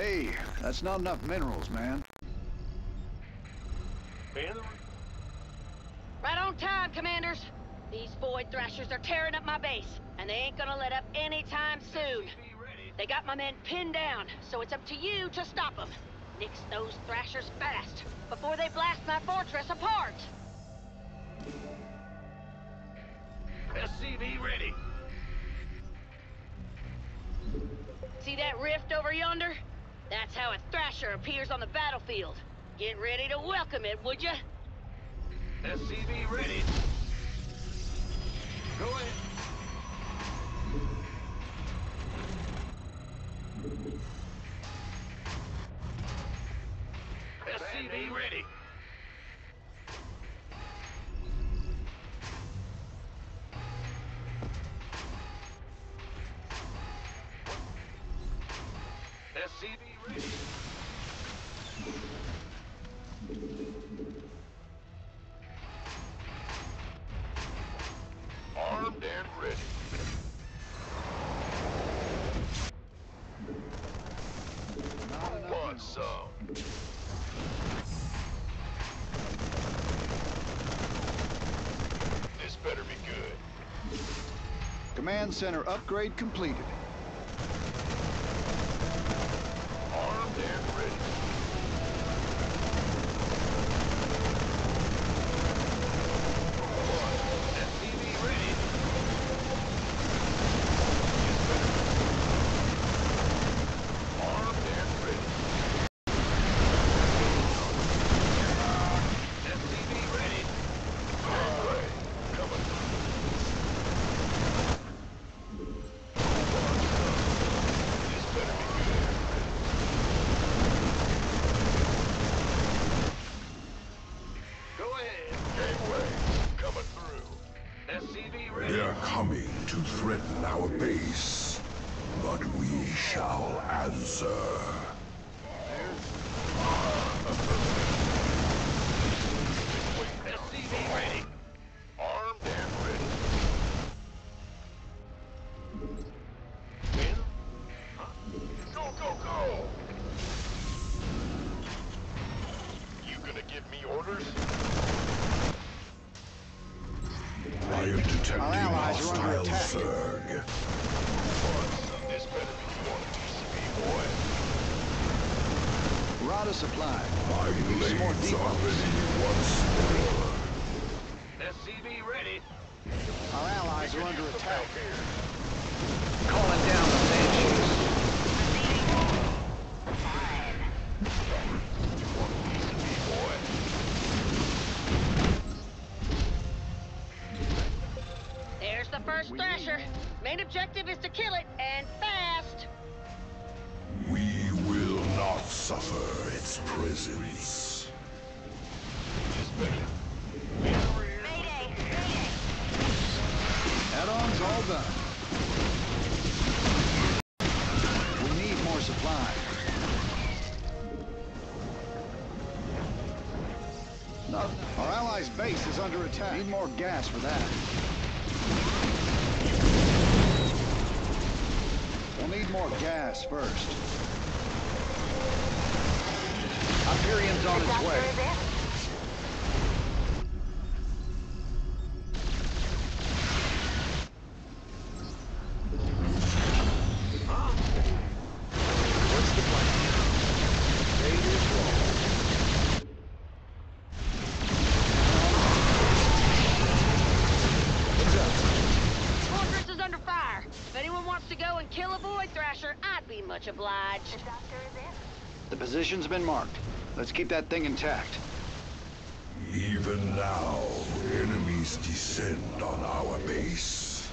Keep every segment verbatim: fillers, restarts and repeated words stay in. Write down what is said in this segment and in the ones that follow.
Hey, that's not enough minerals, man. Right on time, Commanders. These Void Thrashers are tearing up my base, and they ain't gonna let up anytime soon. They got my men pinned down, so it's up to you to stop them. Nix those Thrashers fast, before they blast my fortress apart. S C V ready. See that rift over yonder? That's how a Thrasher appears on the battlefield. Get ready to welcome it, would ya? S C V ready. Go ahead. S C V ready. S C V ready. Armed and ready. Who wants some? This better be good. Command center upgrade completed. Armed and ready. S C V ready. Armed and ready. S C V ready. Gangway coming. This better be good. Go ahead. Gangway coming through. S C V ready. They're coming to threaten our base, but we shall answer. S C V ready. Armed and ready. In. Huh? Go, go, go! You gonna give me orders? I am detecting Our allies are under hostile attack. Zerg. This better be one T C B, boy. Rada supply. My Need some more blades are depots. ready once more. S C V ready. Our allies are under attack. Calling down the Banshees. One T C B, boy. There's the first Thrasher. Main objective is to kill it, and fast. We will not suffer its presence. This better. Mayday! Mayday! Add-ons all done. We need more supply. No, our allies' base is under attack. Need more gas for that. We'll need more gas first. Hyperion's on its way. What's the plan? Raiders roll. What's up? Fortress is under fire. If anyone wants to go and kill a Void Thrasher, I'd be much obliged. The position's been marked. Let's keep that thing intact. Even now, enemies descend on our base.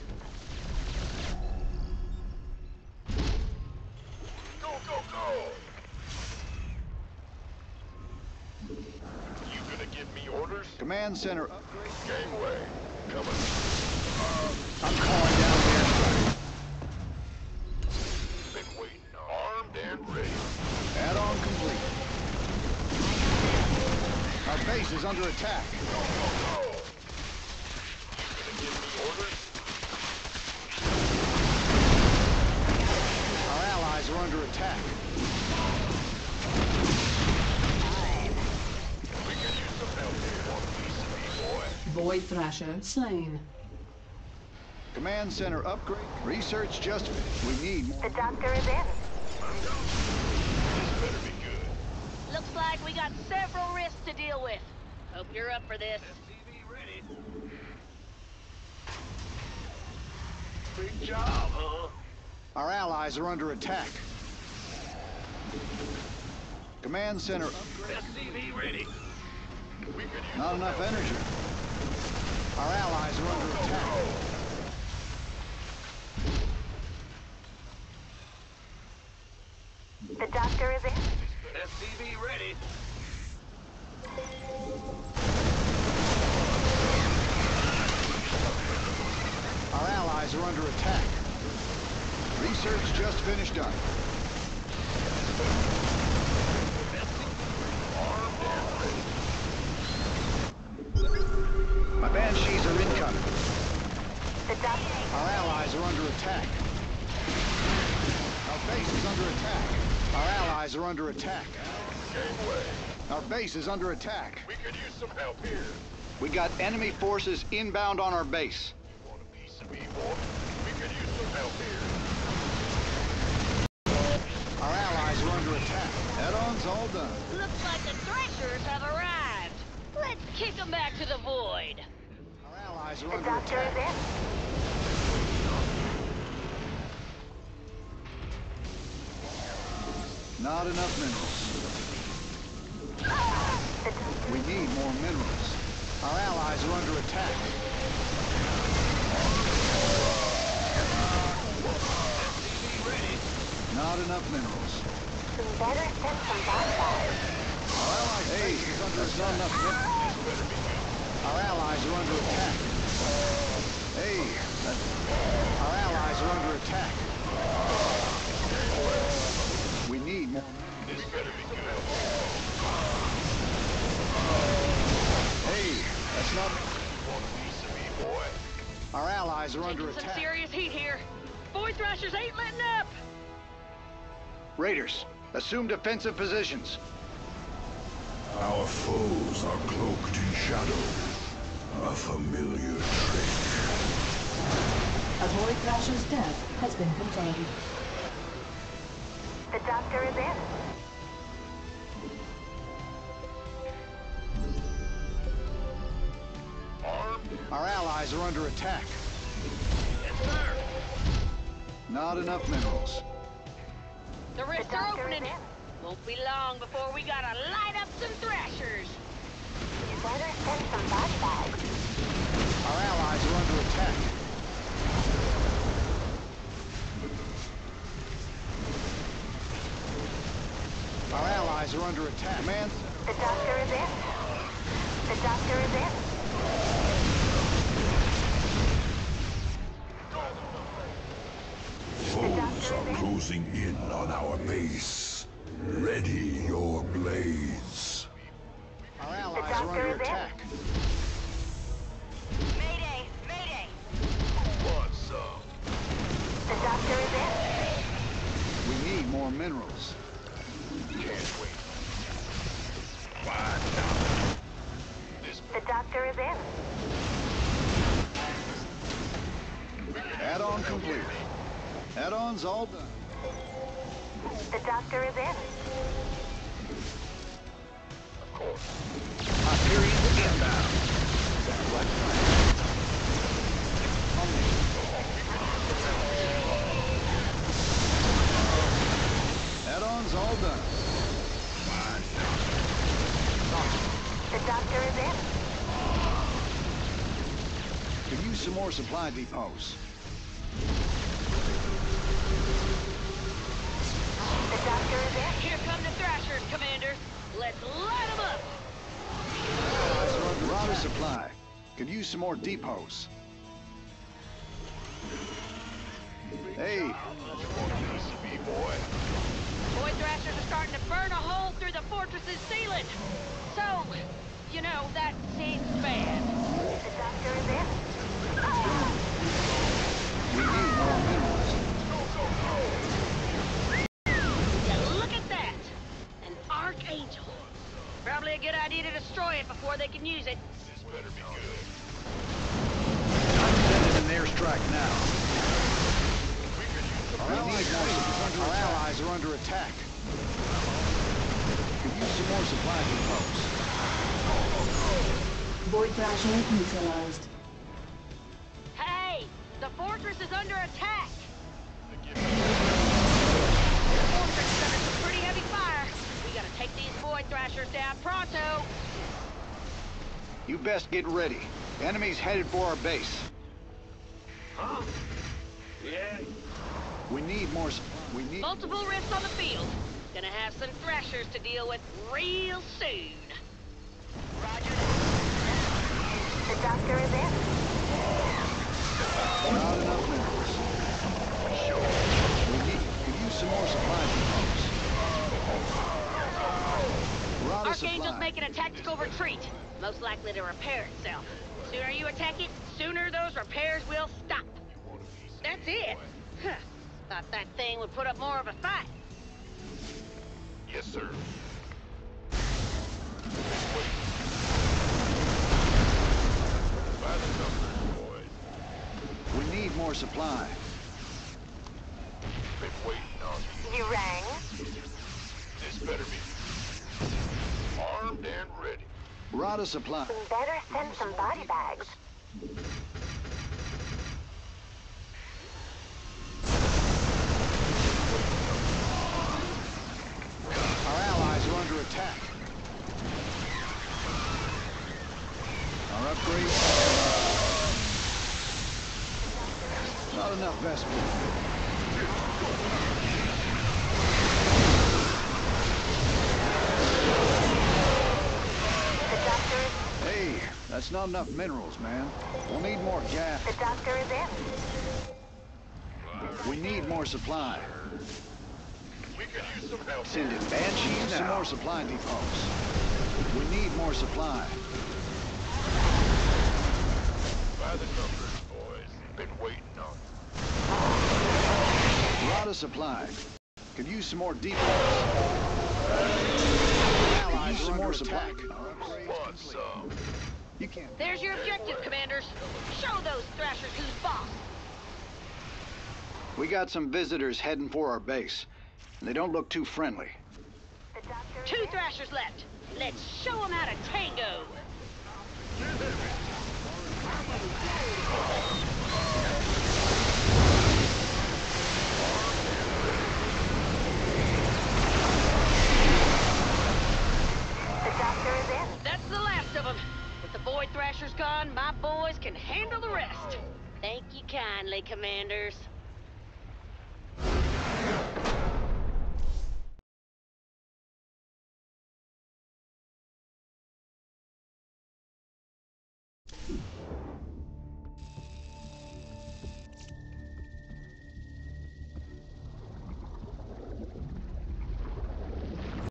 Go, go, go! You gonna give me orders? Command center upgrade. Gangway coming. I'm calling down the Been waiting. Armed and ready. add-on complete. Our base is under attack. Go, go, go! You gonna give me orders? Our allies are under attack. Void Thrasher slain. Command center upgrade. Research just finished. We need more. The doctor is in. This better be good. Looks like we got several risks to deal with. Hope you're up for this. S C V ready. Big job, huh? Our allies are under attack. Command center upgrade. S C V ready. We could use Not some enough help. energy. Our allies are under attack. The doctor is in. S C V ready. Our allies are under attack. Research just finished up. Armed and ready. My banshees are incoming. The doctor. Our allies are under attack. Our base is under attack. Our allies are under attack. Gateway. Our base is under attack. We could use some help here. We got enemy forces inbound on our base. You want a piece of me, boy? We could use some help here. Our allies are under attack. Add-ons all done. Looks like the Thrashers have arrived. Let's kick them back to the void. Our allies are The under doctor is attack. in. Not enough minerals. The doctor. We need more minerals. Our allies are under attack. Not enough minerals. We better send some bonfires. Our allies' base is under There's not enough minerals. Our allies are under attack. Hey, that... Our allies are under attack. We need more. This better be good. Hey, that's not... Want a piece of me, boy? Our allies are under Taking some attack. serious heat here. Void Thrashers ain't letting up. Raiders, assume defensive positions. Our foes are cloaked in shadow. A familiar trick. A Void Thrasher's death has been confirmed. The doctor is in. Armed? Our allies are under attack. Yes, sir. Not enough minerals. The The rifts are doctor is opening. in. Won't be long before we gotta light up some Thrashers. You better send some body bags. Our allies are under attack. Our allies are under attack. Man, The doctor is in. The doctor is in. Foes are closing in on our base. Ready your blades. our allies are doctor under is in. attack. Mayday! Mayday! Want some? The doctor is in. We need more minerals. Can't wait. Five dollars. This The doctor is in. Add-on complete. Add-ons all done. The doctor is in. of course. Hyperion inbound. Sounds like a plan. On me. Add-ons all done. The doctor is in. Could use some more supply depots. The doctor is in. Here come the Thrashers, Commander. Let's light them up. Allies are under out of supply. Could use some more depots. Hey, You want a piece of me, boy? Void Thrashers are starting to burn a hole through the fortress's ceiling. So, you know, that seems bad. The doctor is in. we need more minerals. Yeah, look at that! An Archangel. Probably a good idea to destroy it before they can use it. This better be good. strike now. Our allies, are, our allies are under attack. Could use some more supply depots. Void Thrasher neutralized. Hey! The fortress is under attack! The fortress is under some pretty heavy fire. We gotta take these Void Thrashers down pronto. You best get ready. The enemy's headed for our base. Huh? Yeah. We need more supply. We need Multiple rifts on the field. Gonna have some Thrashers to deal with real soon. Roger that. The doctor is in. Not enough minerals. Sure. We need, could use some more supply depots. We're out of Archangel's supply. making a tactical retreat. Most likely to repair itself. Sooner you attack it, sooner those repairs will stop. That's it. Huh. Thought that thing would put up more of a fight. Yes, sir. By the numbers, boys. We need more supply. Been waiting on you. You rang? This better be armed and ready. We're out of supply. We better send some body bags. Our allies are under attack. Our upgrades. Not enough Vespers. The doctor is... Hey, that's not enough minerals, man. We'll need more gas. The doctor is in. We need more supply. We could use some help. Send in Banshees, some more supply depots. We need more supply. By the numbers, boys. Been waiting on We're out of supply. Could use some more depots. Allies some more supply. you. Want some? You can't. There's your objective, Commanders. Show those Thrashers who's boss. We got some visitors heading for our base. And they don't look too friendly. The doctor is Two in. Thrashers left. Let's show them how to tango. The doctor is in. That's the last of them. With the Void Thrashers gone, my boys can handle the rest. Thank you kindly, Commanders.